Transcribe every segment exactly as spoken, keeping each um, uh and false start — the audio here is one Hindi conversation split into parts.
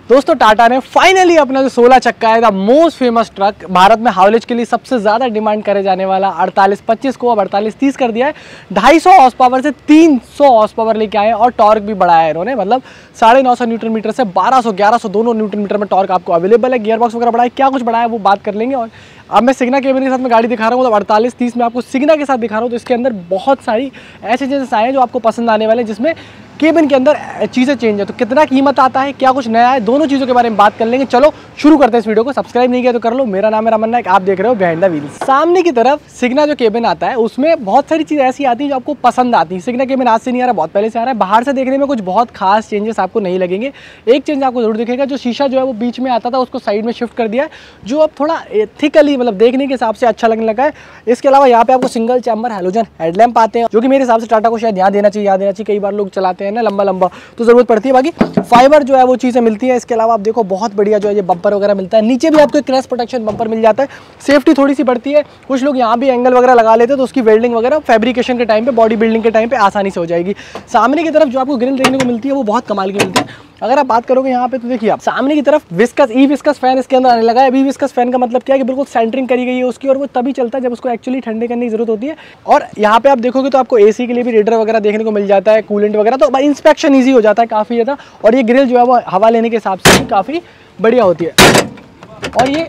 दोस्तों टाटा ने फाइनली अपना जो सोलह चक्का है, द मोस्ट फेमस ट्रक, भारत में हाउलेज के लिए सबसे ज़्यादा डिमांड करे जाने वाला अड़तालीस पच्चीस को अब अड़तालीस तीस कर दिया है। ढाई सौ हॉर्स पावर से तीन सौ हॉर्स पावर लेके आए हैं और टॉर्क भी बढ़ाया है इन्होंने, मतलब साढ़े नौ सौ न्यूटन मीटर से बारह सौ ग्यारह सौ दोनों न्यूटन मीटर में टॉर्क आपको अवेलेबल है। गियर बॉक्स वगैरह बढ़ाया, क्या कुछ बढ़ाया है वो बात कर लेंगे। और अब मैं सिग्ना केबिन के साथ में गाड़ी दिखा रहा हूँ, मतलब अड़तालीस तीस में आपको सिग्ना के साथ दिखा रहा हूँ। तो इसके अंदर बहुत सारी ऐसे चीज़ें आए हैं जो आपको पसंद आने वाले हैं, जिसमें केबिन के अंदर चीज़ें चेंज है। तो कितना कीमत आता है, क्या कुछ नया है, दोनों चीज़ों के बारे में बात कर लेंगे। चलो शुरू करते हैं इस वीडियो को। सब्सक्राइब नहीं किया तो कर लो। मेरा नाम है रमन नायक, आप देख रहे हो बिहाइंड द व्हील्स। सामने की तरफ सिग्ना जो केबिन आता है उसमें बहुत सारी चीज़ ऐसी आती है जो आपको पसंद आती है। सिग्ना केबिन आज से नहीं आ रहा, बहुत पहले से आ रहा है। बाहर से देखने में कुछ बहुत खास चेंजेस आपको नहीं लगेंगे। एक चेंज आपको जरूर दिखेगा, जो शीशा जो है वो बीच में आता था उसको साइड में शिफ्ट कर दिया है, जो अब थोड़ा एथिकली मतलब देखने के हिसाब से अच्छा लगने लगा है। इसके अलावा यहाँ पे आपको सिंगल चैम्बर हैलोजन हेडलैम्प आते हैं, जो कि मेरे हिसाब से टाटा को शायद यहाँ देना चाहिए, यहाँ देना चाहिए। कई बार लोग चलाते हैं ना लंबा लंबा, तो जरूरत पड़ती है। बाकी फाइबर जो है वो चीज़ें मिलती है। इसके अलावा आप देखो बहुत बढ़िया जो है ये बम्पर वगैरह मिलता है। नीचे भी आपको क्रैश प्रोटेक्शन बम्पर मिल जाता है, सेफ्टी थोड़ी सी बढ़ती है। कुछ लोग यहाँ भी एंगल वगैरह लगा लेते हैं, तो उसकी वेल्डिंग वगैरह फैब्रिकेशन के टाइम पे, बॉडी बिल्डिंग के टाइम पे आसानी से हो जाएगी। सामने की तरफ जो आपको ग्रिल देखने को मिलती है वो बहुत कमाल की मिलती है। अगर आप बात करोगे यहाँ पे तो देखिए आप सामने की तरफ विस्कस ई विस्कस फैन इसके अंदर आने लगा है। अभी विस्कस फैन का मतलब क्या है कि बिल्कुल सेंटरिंग करी गई है उसकी, और वो तभी चलता है जब उसको एक्चुअली ठंडे करने की जरूरत होती है। और यहाँ पे आप देखोगे तो आपको एसी के लिए भी रेडर वगैरह देखने को मिल जाता है, कूलेंट वगैरह, तो इंस्पेक्शन ईजी हो जाता है काफ़ी ज़्यादा। और ये ग्रिल जो है वो हवा लेने के हिसाब से भी काफ़ी बढ़िया होती है। और ये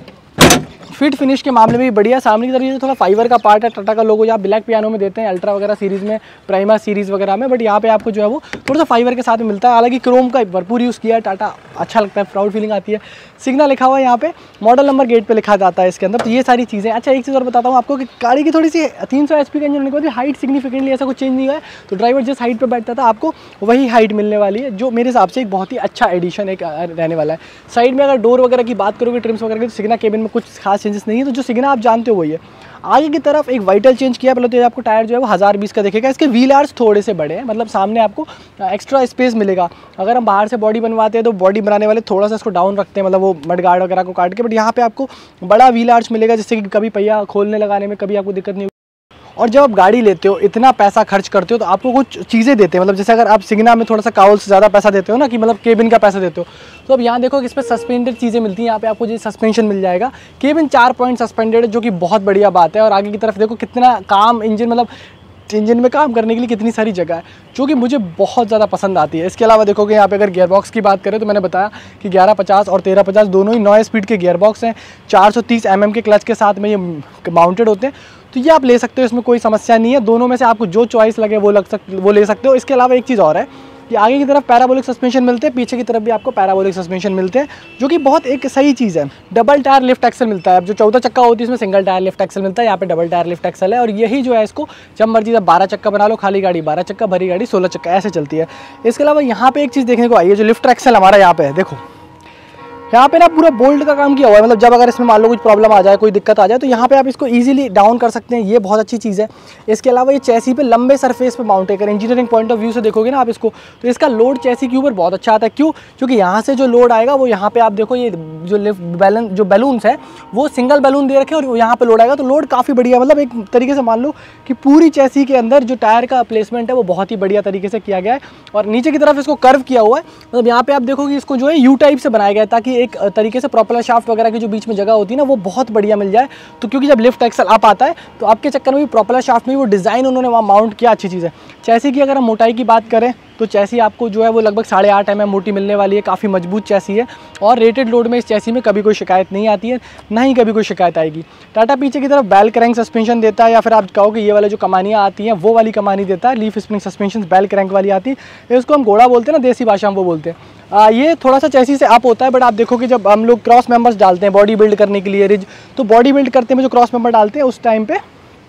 फिट फिनिश के मामले में भी बढ़िया। सामने की तरफ ये जो थोड़ा फाइबर का पार्ट है, टाटा का लोगो यहाँ ब्लैक पियानो में देते हैं, अल्ट्रा वगैरह सीरीज़ में, प्राइमा सीरीज़ वगैरह में, बट यहाँ पे आपको जो है वो थोड़ा सा फाइबर के साथ में मिलता है। हालांकि क्रोम का भरपूर यूज़ किया है टाटा, अच्छा लगता है, प्राउड फीलिंग आती है। सिग्ना लिखा हुआ है यहाँ पे, मॉडल नंबर गेट पे लिखा जाता है इसके अंदर। तो ये सारी चीज़ें। अच्छा एक चीज़ और बताता हूँ आपको कि गाड़ी की थोड़ी सी तीन सौ एच पी का इंजन होने के बाद हाइट सिग्निफिकेंटली ऐसा कुछ चेंज नहीं हुआ है। तो ड्राइवर जिस हाइट पर बैठता था आपको वही हाइट मिलने वाली है, जो मेरे हिसाब से एक बहुत ही अच्छा एडिशन एक रहने वाला है। साइड में अगर डोर वगैरह की बात करोगे, ट्रिम्स वगैरह की, तो सिग्ना केबिन में कुछ खास चेंजेस नहीं है। तो जो सिग्ना आप जानते हो वही है। आगे की तरफ एक वाइटल चेंज किया। पहले तो आपको टायर जो है वो हज़ार बीस का दिखेगा। इसके व्हील आर्स थोड़े से बड़े हैं, मतलब सामने आपको एक्स्ट्रा स्पेस मिलेगा। अगर हम बाहर से बॉडी बनवाते हैं तो बॉडी बनाने वाले थोड़ा सा इसको डाउन रखते हैं, मतलब वो मड गार्ड वगैरह को काट के, बट यहाँ पे आपको बड़ा व्हील आर्च मिलेगा, जिससे कि कभी पहिया खोलने लगाने में कभी आपको दिक्कत नहीं होगी। और जब आप गाड़ी लेते हो, इतना पैसा खर्च करते हो, तो आपको कुछ चीज़ें देते हैं, मतलब जैसे अगर आप सिग्ना में थोड़ा सा काउल से ज़्यादा पैसा देते हो ना, कि मतलब केबिन का पैसा देते हो, तो अब यहाँ देखो कि इस पर सस्पेंडेड चीज़ें मिलती हैं। यहाँ पे आपको जो सस्पेंशन मिल जाएगा, केबिन चार पॉइंट सस्पेंडेड है, जो कि बहुत बढ़िया बात है। और आगे की तरफ देखो कितना काम इंजन, मतलब इंजन में काम करने के लिए कितनी सारी जगह है, जो कि मुझे बहुत ज़्यादा पसंद आती है। इसके अलावा देखोगे यहाँ पे अगर गियर बॉक्स की बात करें, तो मैंने बताया कि ग्यारह पचास और तेरह पचास दोनों ही नौ स्पीड के गियर बॉक्स हैं। चार सौ तीस एम एम के क्लच के साथ में ये माउंटेड होते हैं, तो ये आप ले सकते हो, इसमें कोई समस्या नहीं है। दोनों में से आपको जो चॉइस लगे वो लग सक वो ले सकते हो। इसके अलावा एक चीज़ और है कि आगे की तरफ पैराबोलिक सस्पेंशन मिलते हैं, पीछे की तरफ भी आपको पैराबोलिक सस्पेंशन मिलते हैं, जो कि बहुत एक सही चीज़ है। डबल टायर लिफ्ट एक्सल मिलता है। अब जो चौदह चक्का होती है इसमें सिंगल टायर लिफ्ट एक्सल मिलता है, यहाँ पे डबल टायर लिफ्ट एक्सल है। और यही जो है इसको जब मर्जी जब बारह चक्का बना लो, खाली गाड़ी बारह चक्का, भरी गाड़ी सोलह चक्का, ऐसे चलती है। इसके अलावा यहाँ पे एक चीज़ देखने को आई है, जो लिफ्ट एक्सल हमारा यहाँ पे है, देखो यहाँ पे ना पूरा बोल्ट का काम किया हुआ है। मतलब जब अगर इसमें मान लो कुछ प्रॉब्लम आ जाए, कोई दिक्कत आ जाए, तो यहाँ पे आप इसको इजीली डाउन कर सकते हैं, ये बहुत अच्छी चीज़ है। इसके अलावा ये चैसी पे लंबे सरफेस पे माउंट है। अगर इंजीनियरिंग पॉइंट ऑफ व्यू से देखोगे ना आप इसको, तो इसका लोड चैसी के ऊपर बहुत अच्छा आता है। क्यों? क्योंकि यहाँ से जो लोड आएगा वो यहाँ पे आप देखो, ये जो लिफ्ट बैलन जो बैलून्स है वो सिंगल बैलून दे रखे हैं, और यहाँ पे लोड आएगा तो लोड काफ़ी बढ़िया, मतलब एक तरीके से मान लो कि पूरी चैसी के अंदर जो टायर का प्लेसमेंट है वो बहुत ही बढ़िया तरीके से किया गया है। और नीचे की तरफ इसको कर्व किया हुआ है, मतलब यहाँ पे आप देखो कि इसको जो है यू टाइप से बनाया गया है, ताकि एक तरीके से प्रोपेलर शाफ्ट वगैरह की जो बीच में जगह होती है ना वो बहुत बढ़िया मिल जाए। तो क्योंकि जब लिफ्ट एक्सल अप आता है तो आपके चक्कर में भी प्रोपेलर शाफ्ट में वो डिज़ाइन उन्होंने वहाँ माउंट किया, अच्छी चीज़ है। चैसी की अगर हम मोटाई की बात करें तो चैसी आपको जो है वो लगभग साढ़े आठ एम एम मोटी मिलने वाली है, काफ़ी मजबूत चैसी है। और रेटेड लोड में इस चैसी में कभी कोई शिकायत नहीं आती है, ना ही कभी कोई शिकायत आएगी। टाटा पीछे की तरफ बेल क्रैंक सस्पेंशन देता है, या फिर आप कहो कि ये वाले जो कमानियाँ आती हैं वो वाली कमानी देता है। Leaf spring suspension bell crank वाली आती है, इसको हम घोड़ा बोलते हैं ना, देसी भाषा में वो बोलते हैं। आ, ये थोड़ा सा चैसी से अप होता है, बट आप देखो कि जब हम लोग क्रॉस मेंबर्स डालते हैं बॉडी बिल्ड करने के लिए, रिज, तो बॉडी बिल्ड करते में जो क्रॉस मेंबर डालते हैं उस टाइम पे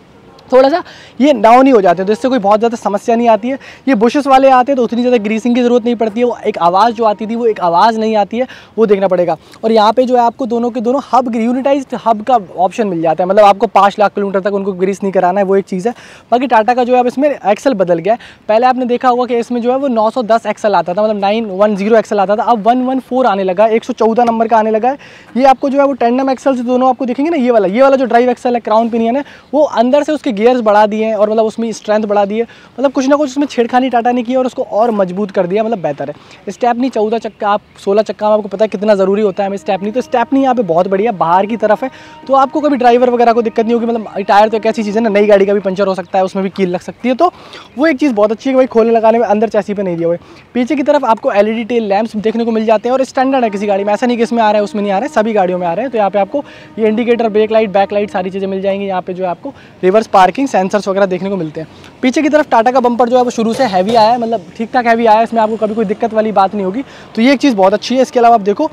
थोड़ा सा ये डाउन ही हो जाते हैं, तो इससे कोई बहुत ज़्यादा समस्या नहीं आती है। ये बुशेस वाले आते हैं तो उतनी ज़्यादा ग्रीसिंग की ज़रूरत नहीं पड़ती है। वो एक आवाज़ जो आती थी वो एक आवाज़ नहीं आती है, वो देखना पड़ेगा। और यहाँ पे जो है आपको दोनों के दोनों हब यूनिटाइज्ड हब का ऑप्शन मिल जाता है, मतलब आपको पाँच लाख किलोमीटर तक उनको ग्रीस नहीं कराना है, वो एक चीज़ है। बाकी टाटा का जो है अब इसमें एक्सल बदल गया है। पहले आपने देखा होगा कि इसमें जो है वो नौ सौ दस एक्सल आता था, मतलब नाइन वन जीरो एक्सल आता था, अब वन वन फोर आने लगा, एक सौ चौदह नंबर का आने लगा है। ये आपको जो है वो टेंडम एक्सल से दोनों आपको दिखेंगे ना, ये वाला ये वाला जो ड्राइव एक्सल है, क्राउन पिनियन है, वो अंदर से उसके गियर्स बढ़ा दिए हैं और मतलब उसमें स्ट्रेंथ बढ़ा दी है, मतलब कुछ ना कुछ उसमें छेड़खानी टाटा ने की है और उसको और मजबूत कर दिया, मतलब बेहतर है। स्टेपनी चौदह चक्का, आप सोलह चक्का में आपको पता है कितना ज़रूरी होता है हमें स्टेपनी, तो स्टेपनी यहाँ पे बहुत बढ़िया बाहर की तरफ है, तो आपको कभी ड्राइवर वगैरह को दिक्कत नहीं होगी। मतलब टायर तो एक ऐसी चीज़ है ना, नई गाड़ी का भी पंचर हो सकता है, उसमें भी कील लग सकती है, तो वो एक चीज़ बहुत अच्छी है कि भाई खोलने लगाने में अंदर चैसी पे नहीं दिया हुआ है। पीछे की तरफ आपको एलईडी टेल लैंप्स देखने को मिल जाते हैं और स्टैंडर्ड है किसी गाड़ी में, ऐसा नहीं कि इसमें आ रहा है उसमें नहीं आ रहा है, सभी गाड़ियों में आ रहे हैं। तो यहाँ पे आपको ये indicator, brake light, back light सारी चीज़ें मिल जाएंगी। यहाँ पे जो है आपको रिवर्स पार्किंग सेंसर्स वगैरह देखने को मिलते हैं। पीछे की तरफ टाटा का बम्पर जो है वो शुरू से हैवी आया है, मतलब ठीक ठाक हैवी आया है, इसमें आपको कभी कोई दिक्कत वाली बात नहीं होगी, तो ये एक चीज़ बहुत अच्छी है। इसके अलावा आप देखो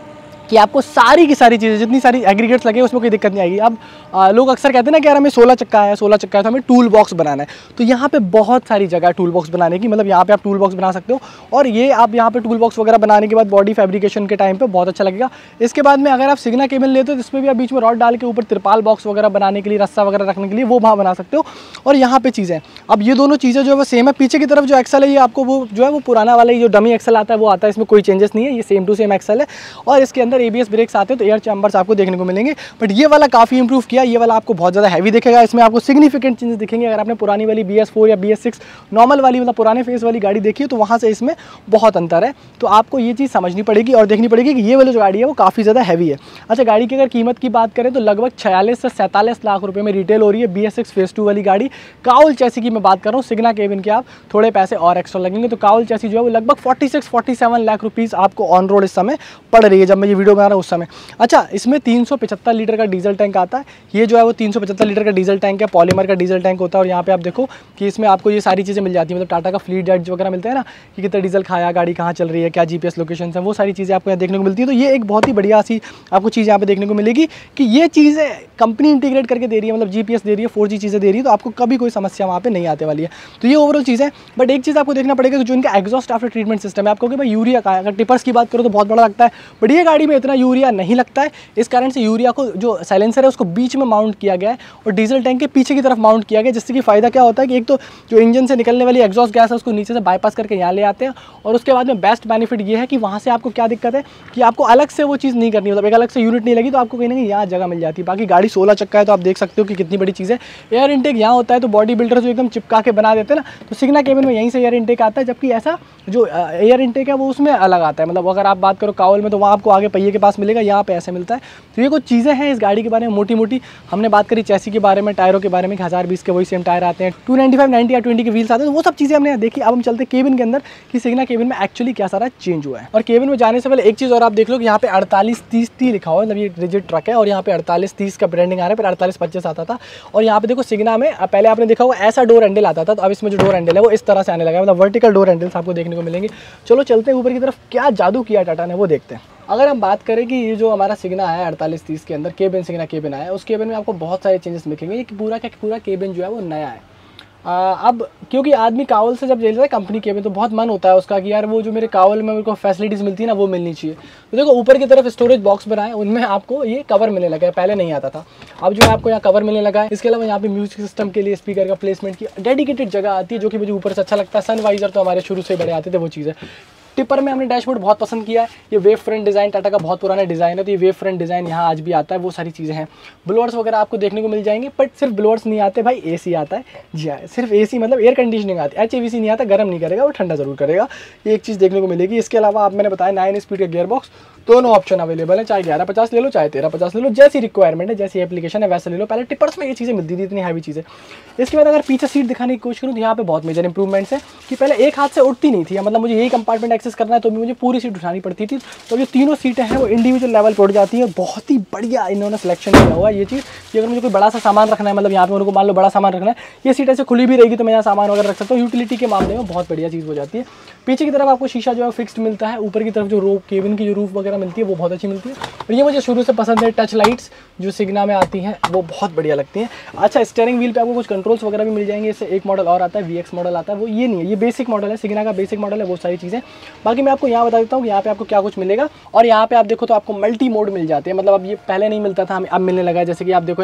कि आपको सारी की सारी चीज़ें, जितनी सारी एग्रीगेट्स लगे उसमें कोई दिक्कत नहीं आएगी। अब आ, लोग अक्सर कहते हैं ना कि यार हमें सोलह चक्का है, सोलह चक्का है तो हमें टूल बॉक्स बनाना है, तो यहाँ पे बहुत सारी जगह है टूल बॉक्स बनाने की, मतलब यहाँ पे आप टूल बॉक्स बना सकते हो। और ये आप यहाँ पे टूल बॉक्स वगैरह बनाने के बाद बॉडी फैब्रिकेशन के टाइम पे बहुत अच्छा लगेगा। इसके बाद में अगर आप सिग्ना केबल लेते हो तो इसमें भी आप बीच में रॉड डाल के ऊपर तिरपाल बॉक्स वगैरह बनाने के लिए, रस्सा वगैरह रखने के लिए वो वहाँ बना सकते हो। और यहाँ पे चीज़ें, अब ये दोनों चीज़ें जो है वो सेम है। पीछे की तरफ जो एक्सल है ये आपको वो जो है वो पुराना वाला जो डमी एक्सल आता है वो आता है, इसमें कोई चेंजेस नहीं है, ये सेम टू सेम एक्सल है। और इसके अंदर एबीएस ब्रेक्स आते हैं, तो एयर चैम्बर्स आपको देखने को मिलेंगे, बट ये वाला काफ़ी इंप्रूव किया, ये वाला आपको बहुत ज़्यादा हैवी दिखेगा। इसमें आपको सिग्निफिकेंट चेंजेस दिखेंगे। अगर आपने पुरानी वाली बी एस फोर या बी एस सिक्स नॉर्मल वाली मतलब पुराने फेस वाली गाड़ी देखी है तो वहाँ से इसमें बहुत अंतर है, तो आपको ये चीज़ समझनी पड़ेगी और देखनी पड़ेगी कि ये वाली जो गाड़ी है वो काफ़ी ज़्यादा हैवी है। अच्छा, गाड़ी की अगर कीमत की बात करें तो लगभग छियालीस से सैंतालीस लाख रुपये में रिटेल हो रही है B S six phase two वाली गाड़ी। काउल चैसी की मैं बात कर रहा हूँ, सिग्ना केबिन के आप थोड़े पैसे और एक्स्ट्रा लगेंगे, तो काउल चैसी जो है वो लगभग forty six forty seven lakh rupees आपको ऑन रोड इस समय पड़ रही है जब मैं ये वीडियो बना रहा हूँ उस समय। अच्छा, इसमें तीन सौ पचहत्तर लीटर का डीजल टैंक आता है, ये जो है वो तीन सौ पचहत्तर लीटर का डीजल टैंक है, पॉलीमर का डीजल टैंक होता है। और यहाँ पे आप देखो कि इसमें आपको ये सारी चीज़ें मिल जाती हैं, मतलब टाटा का फ्लीट एड्ज वगैरह मिलता है ना, कि कितना डीजल खाया, गाड़ी कहाँ चल रही है, क्या जीपीएस लोकेशन है, वो सारी चीज़ें आपको यहाँ देखने को मिलती है। तो ये एक बहुत ही बढ़िया सी आपको चीज़ यहाँ पे देखने को मिलेगी कि ये चीज़ें कंपनी इंटीग्रेट करके दे रही है, मतलब जीपीएस दे रही है, फोर जी चीज़ें दे रही है, तो आपको कभी कोई समस्या वहाँ पे नहीं आने वाली है। तो ये ओवरऑल चीज़ है। बट एक चीज़ आपको देखना पड़ेगा कि जो इनका एग्जॉस्ट आफ्टर ट्रीटमेंट सिस्टम है, आपको कि भाई यूरिया का, अगर टिपर्स की बात करो तो बहुत बड़ा लगता है, बट ये गाड़ी में इतना यूरिया नहीं लगता है। इस कारण से यूरिया को जो साइलेंसर है उसको बीच में माउंट किया गया है और डीजल टैंक के पीछे की तरफ माउंट किया गया, जिससे कि फ़ायदा क्या होता है कि एक तो जो इंजन से निकलने वाली एग्जॉस्ट गैस है उसको नीचे से बाईपास करके यहाँ ले आते हैं, और उसके बाद में बेस्ट बेनिफिट ये है कि वहाँ से आपको क्या दिक्कत है कि आपको अलग से वो चीज़ नहीं करनी, मतलब एक अलग से यूनिट नहीं लगी तो आपको कहीं ना कहीं यहाँ जगह मिल जाती है। बाकी गाड़ी सोलह चक्का है तो आप देख सकते हो कि कितनी बड़ी चीज़ है। एयर इनटेक यहाँ होता है तो बॉडी बिल्डर जो एकदम चिपका के बना देते हैं ना, तो सिग्ना केबिन में यहीं से एयर इनटेक आता है, जबकि ऐसा जो एयर इनटेक है वो उसमें अलग आता है। मतलब अगर आप बात करो कावल में तो वहाँ आपको आगे पहिए के पास मिलेगा, यहाँ पे ऐसे मिलता है। तो ये कुछ चीज़ें हैं इस गाड़ी के बारे में मोटी मोटी। हमने बात करी चैसी के बारे में, टायरों के बारे में, हज़ार बीस के वही सेम टायर आते हैं, टू नाइन्टी फाइव नाइन्टी या ट्वेंटी के व्हील्स आते हैं, तो वो सब चीज़ें हमने देखी। अब हम चलते केबिन के अंदर कि सिग्ना केबिन में एक्चुअली क्या सारा चेंज हुआ है। और केबिन में जाने से पहले एक चीज़ और आप देख लो कि यहाँ पे अड़तालीस तीस टी लिखा हुआ है, मतलब ये रिजिड ट्रक है और यहाँ पे अड़तालीस तीस का ब्रांडिंग आ रहा है, फिर अड़तालीस पच्चीस आता था। और यहाँ पे देखो सिग्ना में पहले आपने देखा होगा ऐसा डोर हैंडल आता था, तो अब इसमें जो डोर हैंडल है वो इस तरह से आने लगा है, मतलब वर्टिकल डोर हैंडल्स आपको देखने को मिलेंगे। चलो चलते हैं ऊपर की तरफ, क्या जादू किया टाटा ने वो देखते हैं। अगर हम बात करें कि ये जो हमारा सिग्ना है अड़तालीस तीस के अंदर केबिन, सिग्ना केबिन आया है, उस केबिन में आपको बहुत सारे चेंजेस दिखेंगे। ये पूरा का पूरा केबिन जो है वो नया है। आ, अब क्योंकि आदमी कावल से जब ले लेता है कंपनी केबिन तो बहुत मन होता है उसका कि यार वो जो मेरे कावल में मेरे को फैसिलिटीज़ मिलती है ना वो मिलनी चाहिए। तो देखो ऊपर की तरफ स्टोरेज बॉक्स बनाए, उनमें आपको ये कवर मिलने लगा है, पहले नहीं आता था, अब जो है आपको यहाँ कवर मिलने लगा है। इसके अलावा यहाँ पे म्यूजिक सिस्टम के लिए स्पीकर का प्लेसमेंट की डेडिकेटेड जगह आती है, जो कि मुझे ऊपर से अच्छा लगता है। सनवाइजर तो हमारे शुरू से बड़े आते थे, वो चीज़ है। टिपर में हमने डैशबोर्ड बहुत पसंद किया है, ये वेव फ्रंट डिज़ाइन टाटा का बहुत पुराना डिज़ाइन है, तो ये वेव फ्रंट डिज़ाइन यहाँ आज भी आता है, वो सारी चीज़ें हैं। ब्लोअर्स वगैरह आपको देखने को मिल जाएंगे, बट सिर्फ ब्लोअर्स नहीं आते भाई, एसी आता है। जी हाँ, सिर्फ एसी मतलब एयर कंडीशनिंग आती है, एच ए वी सी नहीं आता, गर्म नहीं करेगा, वो ठंडा जरूर करेगा, ये एक चीज़ देखने को मिलेगी। इसके अलावा आप मैंने बताया नाइन स्पीड का गियर बॉक्स, दोनों ऑप्शन अवेलेबल है, चाहे ग्यारह पचास ले लो चाहे तेरह पचास ले लो, जैसी रिक्वायरमेंट है जैसी एप्लीकेशन है वैसे ले लो। पहले टिपर्स में ये चीज़ें मिलती थी, इतनी हैवी चीज़ें। इसके बाद अगर पीछे सीट दिखाने की कोशिश करूँ तो यहाँ पे बहुत मेजर इंप्रूवमेंट्स है कि पहले एक हाथ से उठती नहीं थी, मतलब मुझे यही कंपार्टमेंट एक्सेस करना है तो भी मुझे पूरी सीट उठानी पड़ती थी, तो जो तीनों सीटें हैं वो इंडिविजुअल लेवल पर उठ जाती है। बहुत ही बढ़िया इन्होंने सिलेक्शन किया हुआ है ये चीज़ कि अगर मुझे कोई बड़ा सा सामान रखना है, मतलब यहाँ पे उनको मान लो बड़ा सामान रखना है, ये सीट ऐसे खुली भी रहेगी तो मैं यहाँ सामान वगैरह रख सकता हूँ। यूटिलिटी के मामले में बहुत बढ़िया चीज़ हो जाती है। पीछे की तरफ आपको शीशा जो है फिक्स्ड मिलता है, ऊपर की तरफ जो रूफ केबिन की जो रूफ वगैरह मिलती है वो बहुत अच्छी मिलती है, और ये मुझे शुरू से पसंद है। टच लाइट्स जो सिग्ना में आती हैं वो बहुत बढ़िया लगती हैं। अच्छा, स्टीयरिंग व्हील पे आपको कुछ कंट्रोल्स वगैरह भी मिल जाएंगे। इससे एक मॉडल और आता है, वी एक्स मॉडल आता है, वो ये नहीं है, ये बेसिक मॉडल है, सिग्ना का बेसिक मॉडल है, वो सारी चीज़ें। बाकी मैं आपको यहाँ बता देता हूँ कि यहाँ पे आपको क्या कुछ मिलेगा। और यहाँ पे आप देखो तो आपको मल्टी मोड मिल जाते हैं, मतलब अब ये पहले नहीं मिलता था, अब मिलने लगा है। जैसे कि आप देखो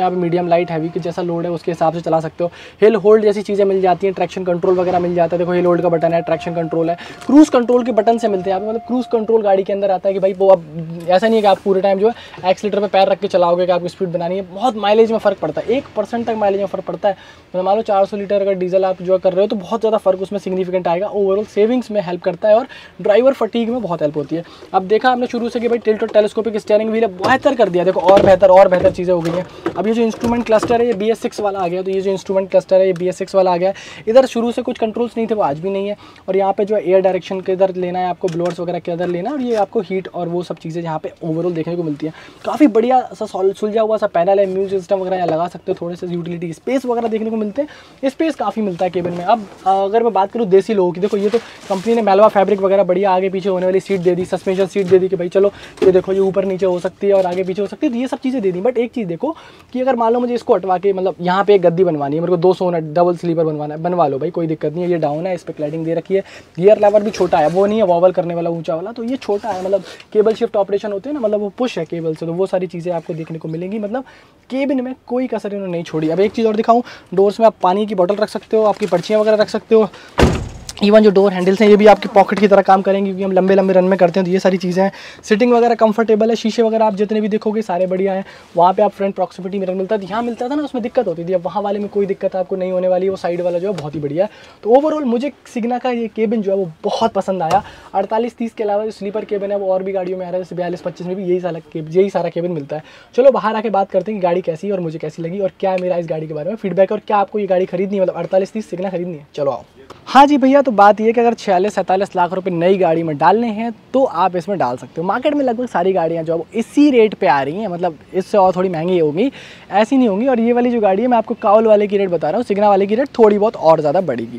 यहाँ पे मीडियम लाइट हैवी के जैसा लोड है उसके हिसाब से चला सकते हो। हिल होल्ड जैसी चीज़ें मिल जाती हैं, ट्रैक्शन कंट्रोल वगैरह मिल जाता है। देखो हिल होल्ड का बटन है, ट्रैक्शन कंट्रोल है, क्रूज़ कंट्रोल के बटन से मिलते हैं यहाँ पे। मतलब क्रूज़ कंट्रोल गाड़ी के अंदर आता है कि भाई वो अब ऐसा नहीं है कि आप पूरे टाइम जो है एक्सीलेटर पे पैर रख के चलाओगे कि आपको स्पीड बनानी है। बहुत माइलेज में फ़र्क पड़ता है, एक परसेंट तक माइलेज में फ़र्क पड़ता है। मतलब मान लो चार सौ लीटर अगर डीजल आप जो कर रहे हो तो बहुत ज़्यादा फर्क उसमें सिग्निफिकेंट आएगा। ओवरऑल सेविंग्स में हेल्प करता है और ड्राइवर फटीग में बहुत हेल्प होती है। अब देखा हमने शुरू से कि भाई टिल्ट और टेलीस्कोपिक स्टीयरिंग व्हील बेहतर कर दिया, देखो और बेहतर और बेहतर चीज़ें हो गई हैं। अब ये जो इंस्ट्रूमेंट क्लस्टर है ये बी एस सिक्स वाला आ गया, तो ये जो इंस्ट्रूमेंट क्लस्टर है ये बी एस सिक्स वाला आ गया। इधर शुरू से कुछ कंट्रोल्स नहीं थे, वो आज भी नहीं है। और यहाँ पे जो एयर डायरेक्शन के इधर लेना है आपको, ब्लोअर्स वगैरह के इधर लेना है, और ये आपको हीट और वो सब चीज़ें यहाँ पे ओवरऑल देखने को मिलती है। काफ़ी बढ़िया सा सुलझा हुआ सा पैनल है, म्यूजिक सिस्टम वगैरह यहाँ लगा सकते हो, थोड़े से यूटिलिटी स्पेस वगैरह देखने को मिलते हैं। स्पेस काफ़ी मिलता है केबिन में। अब अगर मैं बात करूँ देसी लोगों की, देखो ये तो कंपनी ने मेलवा फैब्रिक वगैरह बढ़िया आगे पीछे होने वाली सीट दे दी, सस्पेंशन सीट दे दी कि भाई चलो ये देखो ये ऊपर नीचे हो सकती है और आगे पीछे हो सकती है, तो ये सब चीज़ें दे दी। बट एक चीज़ देखो कि अगर मान लो मुझे इसको हटवा के मतलब यहाँ पे एक गद्दी बनवानी है, मेरे को दो सौ डबल स्लीपर बनवाना है, बनवा लो भाई, कोई दिक्कत नहीं है। ये डाउन है, इस पर क्लाइडिंग दे रखी है, गियर लेवर भी छोटा है, वो नहीं है वॉवल करने वाला ऊंचा वाला, तो ये छोटा है। मतलब केबल शिफ्ट ऑपरेशन होते हैं ना, मतलब वो पुश है केबल से, तो वो सारी चीज़ें आपको देखने को मिलेंगी। मतलब केबिन में कोई कसर इन्होंने नहीं छोड़ी। अब एक चीज़ और दिखाऊँ, डोर्स में आप पानी की बोतल रख सकते हो, आपकी पर्चियाँ वगैरह रख सकते हो। इवन जो डोर हैंडल्स हैं ये भी आपकी पॉकेट की तरह काम करेंगे क्योंकि हम लंबे लंबे रन में करते हैं, तो ये सारी चीज़ें हैं। सिटिंग वगैरह कंफर्टेबल है, शीशे वगैरह आप जितने भी देखोगे सारे बढ़िया हैं। वहाँ पे आप फ्रंट प्रॉक्सिमिटी मिरर मिलता है, यहाँ मिलता था ना उसमें दिक्कत होती थी, अब वहाँ वाले में कोई दिक्कत आपको नहीं होने वाली है। वो साइड वाला जो है बहुत ही बढ़िया है। तो ओवरऑल मुझे सिग्ना का ये केबिन जो है वो बहुत पसंद आया। अड़तालीस तीस के अलावा जो स्लीपर केबिन है वो और भी गाड़ियों में आ रहा है, जैसे बयालीस पच्चीस में भी यही सारा यही सारा केबिन मिलता है। चलो बाहर आके बात करते हैं कि गाड़ी कैसी है और मुझे कैसी लगी और क्या मेरा इस गाड़ी के बारे में फीडबैक, और क्या आपको ये गाड़ी खरीदनी है, मतलब अड़तालीस तीस सिग्ना खरीदनी है। चलो आओ। हाँ जी भैया, तो बात ये है कि अगर छियालीस सैंतालीस लाख रुपए नई गाड़ी में डालने हैं तो आप इसमें डाल सकते हो। मार्केट में लगभग सारी गाड़ियाँ जो है वो इसी रेट पे आ रही हैं, मतलब इससे और थोड़ी महंगी होगी, ऐसी नहीं होंगी। और ये वाली जो गाड़ी है मैं आपको काउल वाले की रेट बता रहा हूँ, सिग्ना वाले की रेट थोड़ी बहुत और ज़्यादा बढ़ेगी।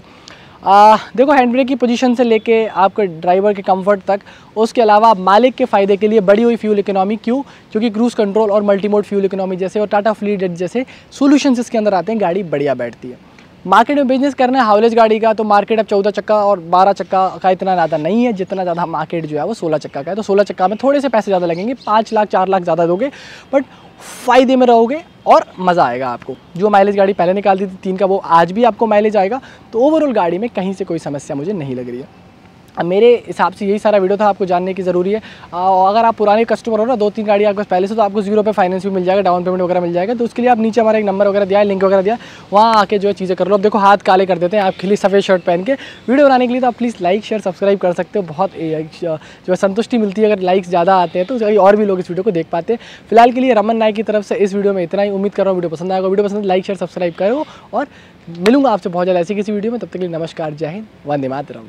आ, देखो हैंड ब्रेक की पोजीशन से लेके आपके ड्राइवर के कंफर्ट तक, उसके अलावा आप मालिक के फ़ायदे के लिए बढ़ी हुई फ्यूल इकोनॉमी, क्यों? क्योंकि क्रूज़ कंट्रोल और मल्टीमोड फ्यूल इकोनॉमी जैसे और टाटा फ्लीट जैसे सोल्यूशंस इसके अंदर आते हैं, गाड़ी बढ़िया बैठती है। मार्केट में बिजनेस करना है हाउलेज गाड़ी का, तो मार्केट अब चौदह चक्का और बारह चक्का का इतना ज़्यादा नहीं है, जितना ज़्यादा मार्केट जो है वो सोलह चक्का का है। तो सोलह चक्का में थोड़े से पैसे ज़्यादा लगेंगे, पाँच लाख चार लाख ज़्यादा दोगे, बट फ़ायदे में रहोगे और मज़ा आएगा आपको। जो माइलेज गाड़ी पहले निकालती थी तीन का, वो आज भी आपको माइलेज आएगा। तो ओवरऑल गाड़ी में कहीं से कोई समस्या मुझे नहीं लग रही है। अब मेरे हिसाब से यही सारा वीडियो था, आपको जानने की ज़रूरी है। और अगर आप पुराने कस्टमर हो ना, दो तीन गाड़ी आपके पास पहले से, तो आपको जीरो पे फाइनेंस भी मिल जाएगा, डाउन पेमेंट वगैरह मिल जाएगा। तो उसके लिए आप नीचे हमारा एक नंबर वगैरह दिया है, लिंक वगैरह दिया, वहाँ आके जो है चीज़ें कर लो। अब देखो हाथ काले कर देते हैं आप खिली सफ़ेद शर्ट पहन के वीडियो बनाने के लिए, तो आप प्लीज़ लाइक शेयर सब्सक्राइब कर सकते हो। बहुत जो है संतुष्टि मिलती है अगर लाइक्स ज़्यादा आते हैं, तो और भी लोग इस वीडियो को देख पाते हैं। फिलहाल के लिए रमन नायक की तरफ से इस वीडियो में इतना ही। उम्मीद कर रहा हूँ वीडियो पसंद आएगा। वीडियो पसंद लाइक शेयर सब्सक्राइब करो और मिलूंगा आपसे बहुत जल्द ऐसी किसी वीडियो में। तब तक के लिए नमस्कार, जय हिंद, वंदे मातरम।